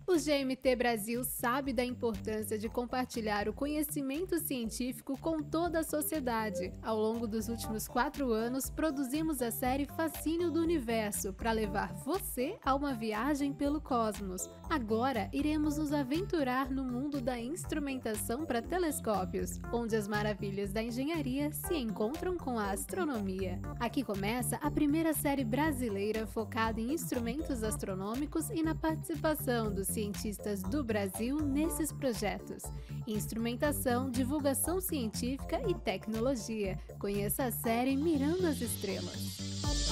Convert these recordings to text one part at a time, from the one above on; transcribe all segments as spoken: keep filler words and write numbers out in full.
O G M T Brasil sabe da importância de compartilhar o conhecimento científico com toda a sociedade. Ao longo dos últimos quatro anos, produzimos a série Fascínio do Universo para levar você a uma viagem pelo cosmos. Agora, iremos nos aventurar no mundo da instrumentação para telescópios, onde as maravilhas da engenharia se encontram com a astronomia. Aqui começa a primeira série brasileira focada em instrumentos astronômicos e na participação dos cientistas do Brasil nesses projetos. Instrumentação, divulgação científica e tecnologia. Conheça a série Mirando as Estrelas.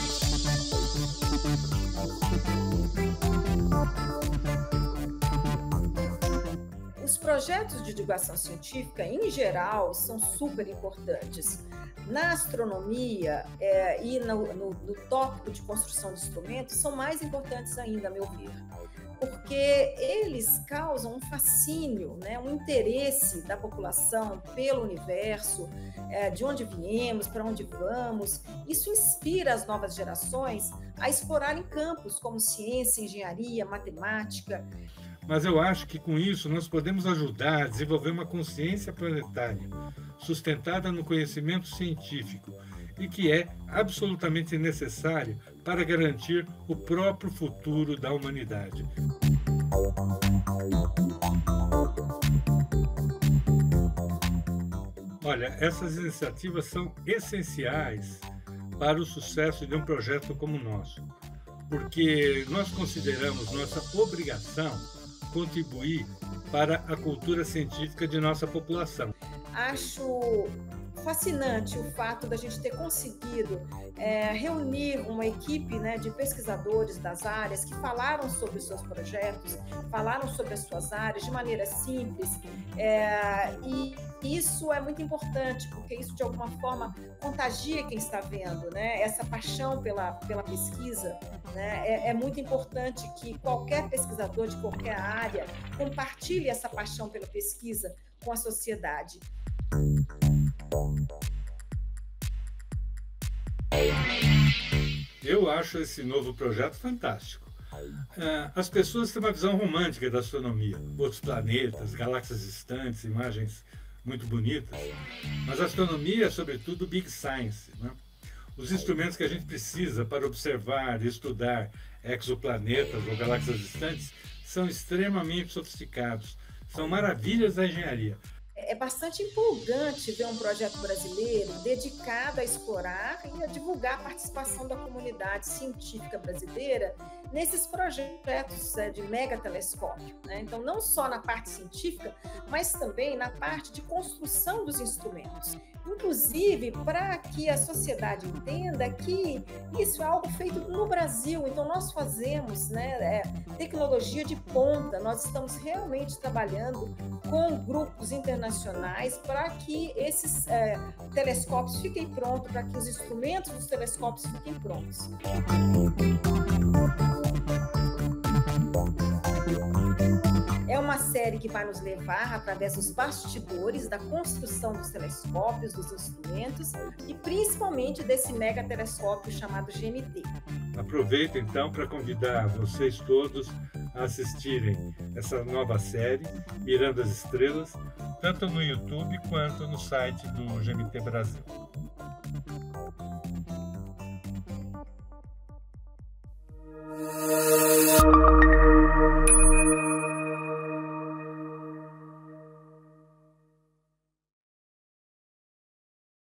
Os projetos de divulgação científica, em geral, são super importantes. Na astronomia é, e no, no, no tópico de construção de instrumentos, são mais importantes ainda, a meu ver, porque eles causam um fascínio, né, um interesse da população pelo universo, é, de onde viemos, para onde vamos. Isso inspira as novas gerações a explorarem campos como ciência, engenharia, matemática. Mas eu acho que com isso nós podemos ajudar a desenvolver uma consciência planetária, sustentada no conhecimento científico e que é absolutamente necessário para garantir o próprio futuro da humanidade. Olha, essas iniciativas são essenciais para o sucesso de um projeto como o nosso, porque nós consideramos nossa obrigação contribuir para a cultura científica de nossa população. Acho fascinante o fato da gente ter conseguido é, reunir uma equipe, né, de pesquisadores das áreas que falaram sobre os seus projetos, falaram sobre as suas áreas de maneira simples, é, e isso é muito importante, porque isso de alguma forma contagia quem está vendo, né? Essa paixão pela, pela pesquisa, né? é, é muito importante que qualquer pesquisador de qualquer área compartilhe essa paixão pela pesquisa com a sociedade. Eu acho esse novo projeto fantástico. As pessoas têm uma visão romântica da astronomia, outros planetas, galáxias distantes, imagens muito bonitas, mas a astronomia é sobretudo Big Science, né? Os instrumentos que a gente precisa para observar e estudar exoplanetas ou galáxias distantes são extremamente sofisticados, são maravilhas da engenharia. É bastante empolgante ver um projeto brasileiro dedicado a explorar e a divulgar a participação da comunidade científica brasileira nesses projetos de megatelescópio, né? Então, não só na parte científica, mas também na parte de construção dos instrumentos. Inclusive, para que a sociedade entenda que isso é algo feito no Brasil. Então, nós fazemos, né, é, tecnologia de ponta, nós estamos realmente trabalhando com grupos internacionais para que esses é, telescópios fiquem prontos, para que os instrumentos dos telescópios fiquem prontos. É uma série que vai nos levar através dos bastidores da construção dos telescópios, dos instrumentos e principalmente desse megatelescópio chamado G M T. Aproveito então para convidar vocês todos a assistirem essa nova série, Mirando as Estrelas, tanto no YouTube quanto no site do G M T Brasil.